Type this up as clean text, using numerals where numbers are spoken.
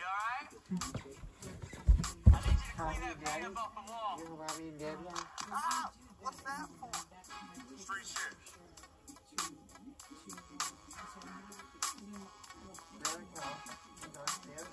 alright? I need you to clean that paint up off the wall. You know about being dead? Ah, what's that for? Street shit. There we go.